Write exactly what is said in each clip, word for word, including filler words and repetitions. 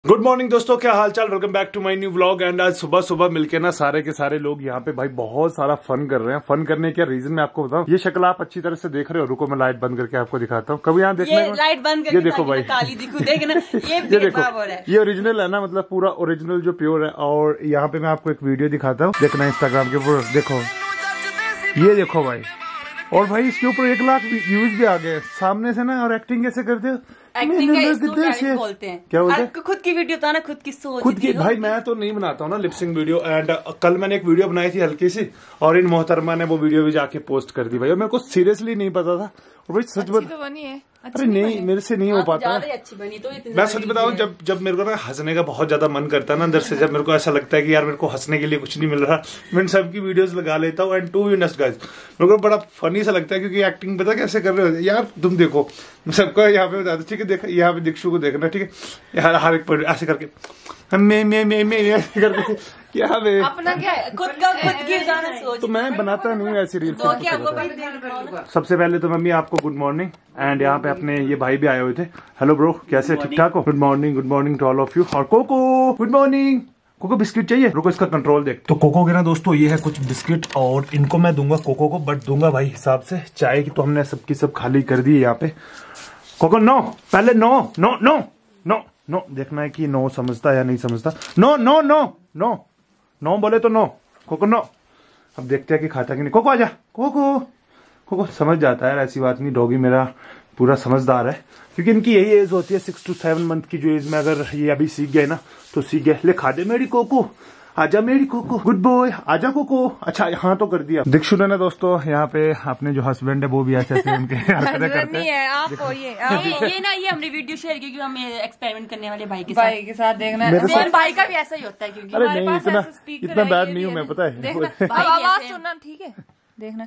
Good morning दोस्तों, क्या हाल चाल। Welcome back to my new vlog. And आज सुबह सुबह मिलके ना सारे के सारे लोग यहाँ पे भाई बहुत सारा फन कर रहे हैं। फन करने का रीजन मैं आपको बताऊं, ये शक्ल आप अच्छी तरह से देख रहे हो। रुको मैं लाइट बंद करके आपको दिखाता हूँ। कभी यहाँ देखना, लाइट बंद करके ये देखो भाई, काली दिखू, देखना ये ये देखो, ये ओरिजिनल है ना, मतलब पूरा ओरिजिनल जो प्योर है। और यहाँ पे मैं आपको एक वीडियो दिखाता हूँ, देखना इंस्टाग्राम के ऊपर। देखो ये देखो भाई, और भाई इसके ऊपर एक लाख व्यूज भी आ गए सामने से ना। और एक्टिंग कैसे करते हो, एक्टिंग का बोलते हैं, क्या बोलते हैं, खुद की वीडियो था ना, खुद की सोच खुद की। भाई मैं तो नहीं बनाता हूँ ना लिपसिंग वीडियो। एंड कल मैंने एक वीडियो बनाई थी हल्की सी, और इन मोहतरमा ने वो वीडियो भी जाके पोस्ट कर दी भाई। और मेरे को सीरियसली नहीं पता था। और भाई सच बता, अरे नहीं मेरे से नहीं हो पाता। अच्छी बनी तो मैं सच बताऊं, जब जब मेरे को ना हंसने का बहुत ज्यादा मन करता है ना अंदर से, जब मेरे को ऐसा लगता है कि यार मेरे को हंसने के लिए कुछ नहीं मिल रहा, मैं सबकी वीडियोस लगा लेता हूँ। एंड टू यूनेस्ट गाइस, मेरे को बड़ा फनी सा लगता है, क्योंकि एक्टिंग पता कैसे कर रहे हो यार तुम। देखो सबको यहाँ पे बता दो, ठीक है, देख यहाँ पे दीक्षु को देखना, ठीक है यार, हर एक ऐसे करके मैं मैं मैं मैं ऐसे करके क्या है अपना क्या है, खुद का खुद की गाना सोच। तो मैं बनाता नहीं ऐसी रील। तो क्या वो भी सबसे पहले तो मम्मी आपको गुड मॉर्निंग। एंड यहाँ पे अपने ये भाई भी आए हुए थे। हेलो ब्रो, कैसे, ठीक ठाक हो? Good morning, good morning to all of you. और Coco good morning. Coco biscuit चाहिए? रुको इसका कंट्रोल देख। तो कोको के ना दोस्तों ये है कुछ बिस्किट, और इनको मैं दूंगा कोको को, बट दूंगा भाई हिसाब से। चाय की तो हमने सबकी सब खाली कर दी है यहाँ पे। कोको नो, पहले no no no no no, देखना है कि नो समझता या नहीं समझता। No no no no no बोले तो नो, कोको नो। अब देखते हैं कि खाता कि नहीं। कोको आजा, कोको कोको समझ जाता है, ऐसी बात नहीं। डॉगी मेरा पूरा समझदार है, क्योंकि इनकी यही एज होती है सिक्स टू सेवन मंथ की जो एज में अगर ये अभी सीख गए ना तो सीख गए। ले खा दे मेरी कोको, आजा मेरी कोको, गुड बॉय, आजा कोको। अच्छा हाँ तो कर दिया। दीक्षु ने ना दोस्तों यहाँ पे अपने जो हस्बैंड है वो भी ऐसे ऐसे उनके हरकतें करते हैं। आप ये ये ना ये हमने वीडियो शेयर की, हम एक्सपेरिमेंट करने वाले भाई के भाई के साथ देखना है। भाई का भी ऐसा ही होता है, क्योंकि अरे नहीं इतना इतना बैड नहीं हूँ मैं, पता है। आवाज सुनना, ठीक है, देखना।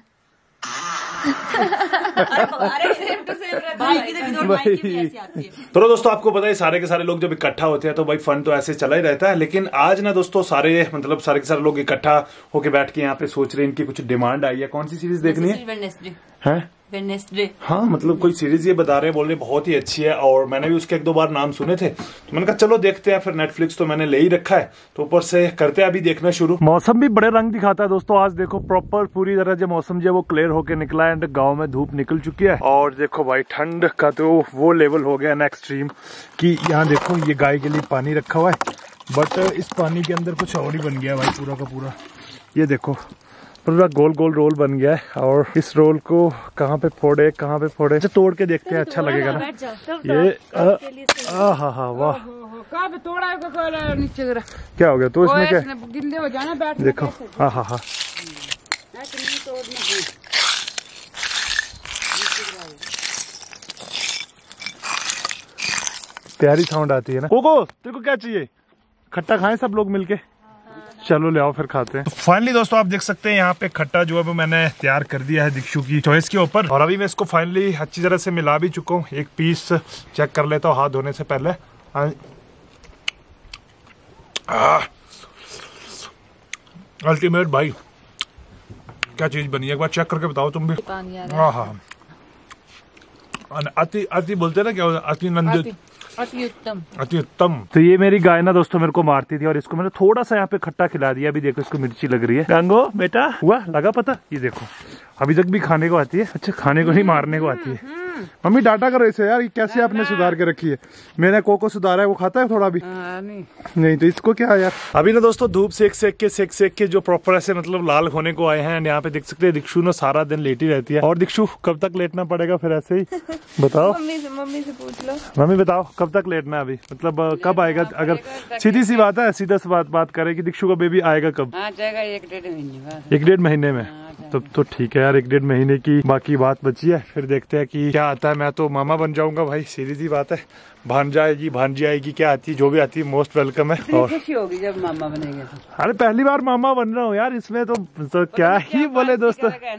तो दोस्तों आपको पता है सारे के सारे लोग जब इकट्ठा होते हैं तो भाई फन तो ऐसे चला ही रहता है। लेकिन आज ना दोस्तों सारे मतलब सारे के सारे लोग इकट्ठा होके बैठ के यहाँ पे सोच रहे हैं, इनकी कुछ डिमांड आई है। कौन सी सीरीज देखनी है? है वेडनेसडे। हाँ मतलब कोई सीरीज ये बता रहे हैं, बोल रहे बहुत ही अच्छी है। और मैंने भी उसके एक दो बार नाम सुने थे, तो मैंने कहा चलो देखते हैं। फिर नेटफ्लिक्स तो मैंने ले ही रखा है, तो ऊपर से करते हैं अभी देखना शुरू। मौसम भी बड़े रंग दिखाता है दोस्तों। आज देखो प्रॉपर पूरी तरह जो मौसम जो है वो क्लियर होके निकला है। एंड गाँव में धूप निकल चुकी है, और देखो भाई ठंड का तो वो लेवल हो गया ना एक्सट्रीम, की यहाँ देखो ये गाय के लिए पानी रखा हुआ है, बट इस पानी के अंदर कुछ और ही बन गया भाई पूरा का पूरा। ये देखो पूरा गोल गोल रोल बन गया है, और इस रोल को कहाँ पे फोड़े कहाँ पे फोड़े, तोड़ के देखते हैं, अच्छा लगेगा ना ये। हाँ हाँ वाह, क्या हो गया तो इसमें क्या देखो। हाँ हाँ हाँ प्यारी साउंड आती है ना। कोको तेरे को क्या चाहिए? खट्टा खाएं सब लोग मिलके? चलो ले आओ फिर खाते हैं। तो फाइनली दोस्तों आप देख सकते हैं यहाँ पे खट्टा जो है वो मैंने तैयार कर दिया है दीक्षु की चॉइस के ऊपर। और अभी मैं इसको फाइनली अच्छी तरह से मिला भी चुका हूँ। एक पीस चेक कर लेता हूँ हाथ धोने से पहले। अल्टीमेट भाई, क्या चीज बनी है, एक बार चेक करके बताओ तुम भी। हाँ हाँ अति अति बोलते ना, क्या अति नंदित, अति उत्तम, अति उत्तम। तो ये मेरी गाय ना दोस्तों मेरे को मारती थी, और इसको मैंने थोड़ा सा यहाँ पे खट्टा खिला दिया। अभी देखो इसको मिर्ची लग रही है। गंगो बेटा हुआ लगा पता, ये देखो अभी तक भी खाने को आती है। अच्छा खाने को नहीं मारने को आती है। मम्मी डाटा करो इसे यार, कैसे आपने सुधार के रखी है। मैंने कोको सुधारा है, वो खाता है थोड़ा भी नहीं, नहीं तो इसको क्या है यार। अभी ना दोस्तों धूप सेक सेक के सेक सेक के जो प्रॉपर ऐसे मतलब लाल होने को आए हैं। यहाँ पे देख सकते हैं दीक्षु ना सारा दिन लेटी रहती है। और दीक्षु कब तक लेटना पड़ेगा फिर ऐसे ही बताओ? मम्मी से मम्मी से पूछ लो। मम्मी बताओ कब तक लेटना है अभी, मतलब कब आएगा? अगर सीधी सी बात है, सीधा सी बात बात करे कि दीक्षु का बेबी आएगा कब? आ जाएगा एक डेढ़ महीने। एक डेढ़ महीने में? तब तो ठीक है यार, एक डेढ़ महीने की बाकी बात बची है। फिर देखते हैं कि क्या आता है। मैं तो मामा बन जाऊंगा भाई, सीधी सी बात है। भांजा आएगी, भांजी आएगी, क्या आती है जो भी आती है मोस्ट वेलकम है। और खुशी होगी जब मामा बनेंगे। अरे पहली बार मामा बन रहा हूँ यार, इसमें तो, तो क्या ही बोले दोस्तों।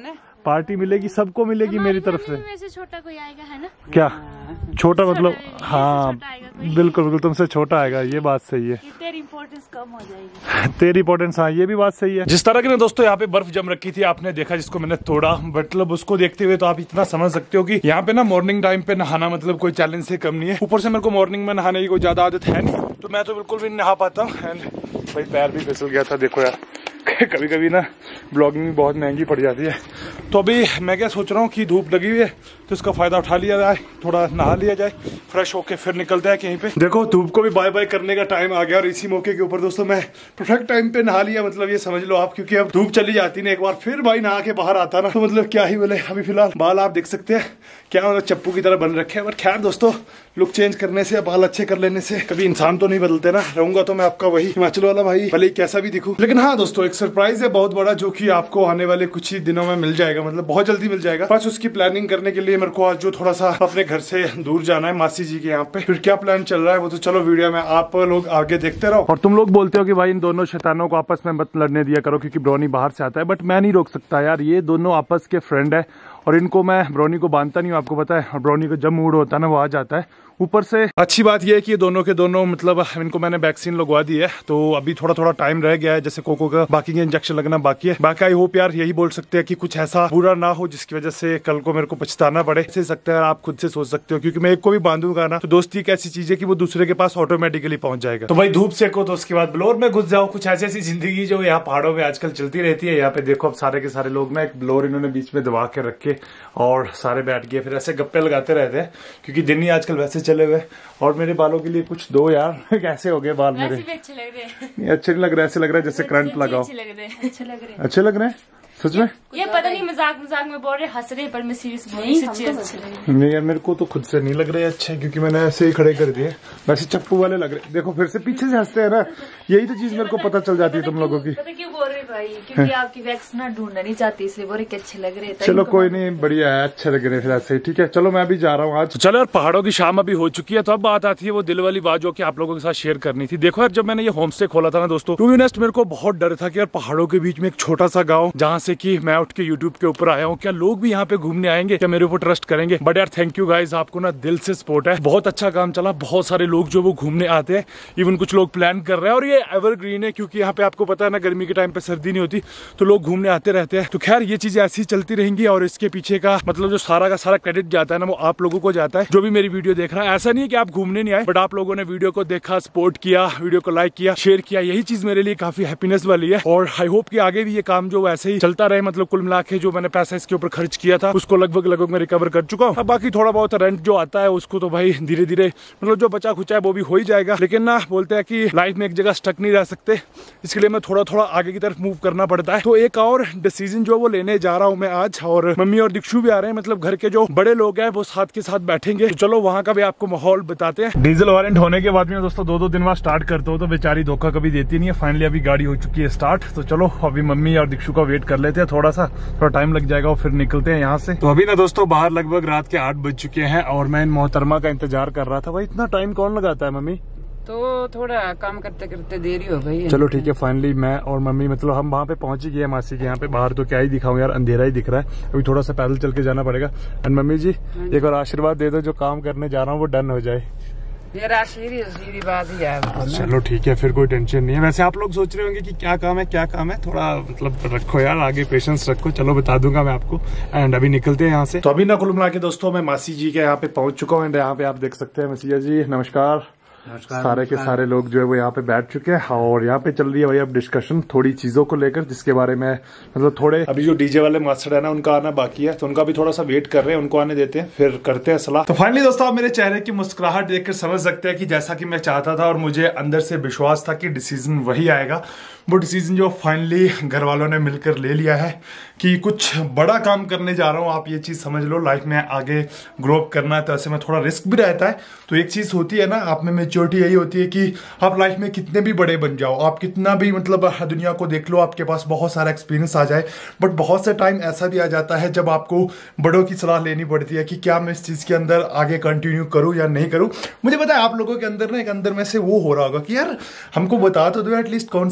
पार्टी मिलेगी, सबको मिलेगी मेरी तरफ से। में से छोटा कोई आएगा है ना? क्या छोटा मतलब? हाँ बिल्कुल बिल्कुल, तुमसे छोटा आएगा, ये बात सही है। तेरी इम्पोर्टेंस कम हो जाएगी। तेरी इम्पोर्टेंस, हाँ ये भी बात सही है। जिस तरह की ना दोस्तों यहाँ पे बर्फ जम रखी थी, आपने देखा, जिसको मैंने तोड़ा, मतलब उसको देखते हुए तो आप इतना समझ सकते हो कि यहाँ पे ना मॉर्निंग टाइम पे नहाना मतलब कोई चैलेंज से कम नहीं है। ऊपर से मेरे को मॉर्निंग में नहाने की कोई ज्यादा आदत है नहीं, तो मैं तो बिल्कुल भी नहीं नहा पाता हूँ। एंड भाई पैर भी फिसल गया था, देखो यार कभी कभी ना ब्लॉगिंग बहुत महंगी पड़ जाती है। तो अभी मैं क्या सोच रहा हूँ कि धूप लगी हुई है तो इसका फायदा उठा लिया जाए, थोड़ा नहा लिया जाए, फ्रेश होके फिर निकलते हैं कहीं पे। देखो धूप को भी बाय बाय करने का टाइम आ गया और इसी मौके के ऊपर दोस्तों मैं परफेक्ट टाइम पे नहा लिया, मतलब ये समझ लो आप, क्योंकि अब धूप चली जाती ना एक बार, फिर भाई नहा के बाहर आता ना तो मतलब क्या ही बोले। अभी फिलहाल बाल आप देख सकते हैं क्या मतलब चप्पू की तरह बन रखे हैं, बट खैर दोस्तों लुक चेंज करने से, बाल अच्छे कर लेने से कभी इंसान तो नहीं बदलते ना। रहूंगा तो मैं आपका वही हिमाचल वाला भाई, भले कैसा भी दिखूं। लेकिन हाँ दोस्तों एक सरप्राइज है बहुत बड़ा, जो कि आपको आने वाले कुछ ही दिनों में मिल जाएगा, मतलब बहुत जल्दी मिल जाएगा। बस उसकी प्लानिंग करने के लिए मेरे को आज जो थोड़ा सा अपने घर से दूर जाना है मासी जी के यहाँ पे, फिर क्या प्लान चल रहा है वो तो चलो वीडियो में आप लोग आगे देखते रहो। और तुम लोग बोलते हो कि भाई इन दोनों शैतानों को आपस में मत लड़ने दिया करो क्योंकि ब्रोनी बाहर से आता है, बट मैं नहीं रोक सकता यार, ये दोनों आपस के फ्रेंड है और इनको मैं ब्रोनी को बांधता नहीं हूँ, आपको पता है। और ब्रोनी को जब मूड होता है ना वो आ जाता है। ऊपर से अच्छी बात यह है कि ये दोनों के दोनों मतलब इनको मैंने वैक्सीन लगवा दी है, तो अभी थोड़ा थोड़ा टाइम रह गया है, जैसे कोको का बाकी के इंजेक्शन लगना बाकी है। बाकी आई होप यार यही बोल सकते हैं कि कुछ ऐसा बुरा ना हो जिसकी वजह से कल को मेरे को पछताना पड़े। से सकते हैं आप खुद से सोच सकते हो, क्योंकि मैं एक को भी बांधूंगा ना तो दोस्ती एक ऐसी चीज है कि वो दूसरे के पास ऑटोमेटिकली पहुंच जाएगा। तो भाई धूप सेको तो उसके बाद ब्लोर में घुस जाओ, कुछ ऐसी ऐसी जिंदगी जो यहाँ पहाड़ों में आजकल चलती रहती है। यहाँ पे देखो अब सारे के सारे लोग ना एक ब्लोर इन्होंने बीच में दबा के रखे और सारे बैठ गए, फिर ऐसे गप्पे लगाते रहते हैं क्योंकि दिन ही आजकल वैसे चले हुए। और मेरे बालों के लिए कुछ दो यार, कैसे हो गए बाल मेरे? अच्छे लग रहे हैं। अच्छे नहीं लग रहा है, ऐसे लग रहा है जैसे करंट लगाओ। अच्छे लग रहे हैं, अच्छे लग रहे हैं, अच्छे लग रहे हैं सच में। ये पता नहीं मजाक मजाक में बोल रहे, हंस रहे, पर मैं सीरियस बोल रही हूं। नहीं यार मेरे को तो खुद से नहीं लग रहे अच्छे, क्योंकि मैंने ऐसे ही खड़े कर दिए, वैसे चप्पू वाले लग रहे। देखो फिर से पीछे से हंसते हैं ना, यही तो चीज मेरे को पता चल जाती है तुम लोगों की। पता क्यों बोल रहे भाई? क्योंकि आपकी वैक्स ना ढूंढना नहीं चाहती, इसलिए बोल रहे अच्छे लग रहे हैं। चलो कोई नहीं, बढ़िया है, अच्छे लग रहे हैं फिर ऐसे ही। ठीक है चलो मैं भी जा रहा हूँ आज। चलो यार पहाड़ों की शाम अभी हो चुकी है, तो अब बात आती है वो दिल वाली बात जो कि आप लोगों के साथ शेयर करनी थी। देखो यार जब मैंने ये होम स्टे खोला था ना दोस्तों, टू बी ऑनेस्ट मेरे को बहुत डर था कि यार पहाड़ों के बीच में एक छोटा सा गाँव जहाँ से की मैं उठ के यूट्यूब के ऊपर आया हूँ, क्या लोग भी यहाँ पे घूमने आएंगे, क्या मेरे ऊपर ट्रस्ट करेंगे? बट यार थैंक यू गाइज, आपको ना दिल से सपोर्ट है, बहुत अच्छा काम चला, बहुत सारे लोग जो वो घूमने आते हैं, इवन कुछ लोग प्लान कर रहे हैं। और ये एवरग्रीन है क्योंकि यहाँ पे आपको पता है ना गर्मी के टाइम पे सर्दी नहीं होती, तो लोग घूमने आते रहते हैं। तो खैर ये चीजें ऐसी चलती रहेंगी और इसके पीछे का मतलब जो सारा का सारा क्रेडिट जाता है ना वो आप लोगों को जाता है जो भी मेरी वीडियो देख रहा है। ऐसा नहीं है कि आप घूमने नहीं आए, बट आप लोगों ने वीडियो को देखा, सपोर्ट किया, वीडियो को लाइक किया, शेयर किया, यही चीज मेरे लिए काफी हैप्पीनेस वाली है। और आई होप कि आगे भी ये काम जो ऐसे ही चलता रहे, मतलब कुल मिला के जो मैंने पैसा इसके ऊपर खर्च किया था उसको लगभग लगभग मैं रिकवर कर चुका हूँ। अब बाकी थोड़ा बहुत रेंट जो आता है उसको तो भाई धीरे धीरे मतलब जो बचा खुचा है वो भी हो ही जाएगा। लेकिन ना बोलते हैं कि लाइफ में एक जगह स्टक नहीं रह सकते, इसके लिए मैं थोड़ा थोड़ा आगे की तरफ मूव करना पड़ता है। तो एक और डिसीजन जो वो लेने जा रहा हूँ मैं आज, और मम्मी और दीक्षु भी आ रहे हैं, मतलब घर के जो बड़े लोग हैं वो साथ के साथ बैठेंगे। तो चलो वहाँ का भी आपको माहौल बताते हैं। डीजल वारंट होने के बाद में दोस्तों दो दो दिन बाद स्टार्ट करते हो तो बेचारी धोखा कभी देती नहीं है। फाइनली अभी गाड़ी हो चुकी है स्टार्ट, तो चलो अभी मम्मी और दीक्षु का वेट कर लेते हैं, थोड़ा सा थोड़ा टाइम लग जाएगा और फिर निकलते हैं यहाँ से। तो अभी ना दोस्तों बाहर लगभग रात के आठ बज चुके हैं और मैं इन मोहतरमा का इंतजार कर रहा था। भाई इतना टाइम कौन लगाता है मम्मी? तो थोड़ा काम करते करते देरी हो गई है। चलो ठीक है, फाइनली मैं और मम्मी मतलब हम वहाँ पे पहुंच ही गए मासी के यहाँ पे। बाहर तो क्या ही दिखाऊं यार, अंधेरा ही दिख रहा है, अभी थोड़ा सा पैदल चल के जाना पड़ेगा। एंड मम्मी जी एक और आशीर्वाद दे दो, जो काम करने जा रहा हूँ वो डन हो जाए। मेरा सीधी बात ही है। चलो ठीक है फिर, कोई टेंशन नहीं है। वैसे आप लोग सोच रहे होंगे कि क्या काम है क्या काम है, थोड़ा मतलब रखो यार आगे पेशेंस रखो, चलो बता दूंगा मैं आपको। एंड अभी निकलते हैं यहाँ से। तो अभी ना कुल मिला के दोस्तों मैं मासी जी के यहाँ पे पहुंच चुका हूँ। एंड यहाँ पे आप देख सकते हैं मसीहा जी नमस्कार, सारे के सारे लोग जो है वो यहाँ पे बैठ चुके हैं और यहाँ पे चल रही है भाई अब डिस्कशन थोड़ी चीजों को लेकर, जिसके बारे में मतलब थोड़े अभी जो डीजे वाले मास्टर है ना उनका आना बाकी है, तो उनका भी थोड़ा सा वेट कर रहे हैं, उनको आने देते हैं फिर करते हैं सलाह। तो फाइनली दोस्तों आप मेरे चेहरे की मुस्कुराहट देखकर समझ सकते हैं कि जैसा कि मैं चाहता था और मुझे अंदर से विश्वास था कि डिसीजन वही आएगा, वो डिसीजन जो फाइनली घर वालों ने मिलकर ले लिया है कि कुछ बड़ा काम करने जा रहा हूँ। आप ये चीज समझ लो, लाइफ में आगे ग्रो अप करना है तो ऐसे में थोड़ा रिस्क भी रहता है। तो एक चीज होती है ना आप में मेच्योरिटी, यही होती है कि आप लाइफ में कितने भी बड़े बन जाओ, आप कितना भी मतलब दुनिया को देख लो, आपके पास बहुत सारा एक्सपीरियंस आ जाए, बट बहुत से टाइम ऐसा भी आ जाता है जब आपको बड़ों की सलाह लेनी पड़ती है कि क्या मैं इस चीज के अंदर आगे कंटिन्यू करूं या नहीं करूं। मुझे पता है आप लोगों के अंदर ना एक अंदर में से वो हो रहा होगा कि यार हमको बता तो दो एटलीस्ट कौन सी ऐसी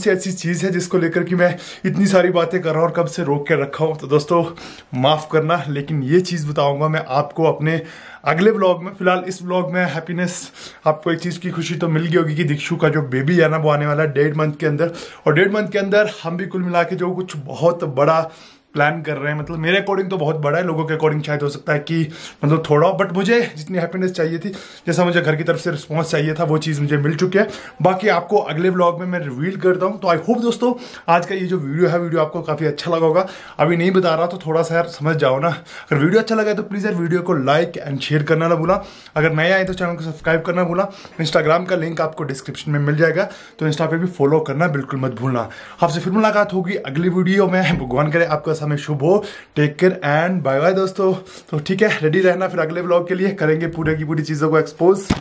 चीज़ है जिसको लेकर कि मैं इतनी सारी बातें कर रहा हूँ और कब से रोक के रखा हूँ। तो दोस्तों माफ़ करना, लेकिन ये चीज़ बताऊँगा मैं आपको अपने अगले व्लॉग में। फिलहाल इस व्लॉग में हैप्पीनेस, आपको एक चीज़ की खुशी तो मिल गई होगी कि दीक्षु का जो बेबी है ना वो आने वाला है डेढ़ मंथ के अंदर। और डेढ़ मंथ के अंदर हम भी कुल मिला के जो कुछ बहुत बड़ा प्लान कर रहे हैं, मतलब मेरे अकॉर्डिंग तो बहुत बड़ा है, लोगों के अकॉर्डिंग शायद हो सकता है कि मतलब थोड़ा, बट मुझे जितनी हैप्पीनेस चाहिए थी, जैसा मुझे घर की तरफ से रिस्पांस चाहिए था, वो चीज़ मुझे मिल चुकी है। बाकी आपको अगले व्लॉग में मैं रिवील करता हूँ। तो आई होप दोस्तों आज का ये जो वीडियो है, वीडियो आपको काफ़ी अच्छा लगा होगा। अभी नहीं बता रहा तो थोड़ा सा यार समझ जाओ ना। अगर वीडियो अच्छा लगा तो प्लीज़ यार वीडियो को लाइक एंड शेयर करना ना भूला। अगर नए आए तो चैनल को सब्सक्राइब करना भूला। इंस्टाग्राम का लिंक आपको डिस्क्रिप्शन में मिल जाएगा, तो इंस्टा पे भी फॉलो करना बिल्कुल मत भूलना। आपसे फिर मुलाकात होगी अगली वीडियो में। भगवान करे आपका समय शुभ हो। Take care and bye bye दोस्तों। तो ठीक है, रेडी रहना फिर अगले व्लॉग के लिए, करेंगे पूरे की पूरी चीज़ों को एक्सपोज।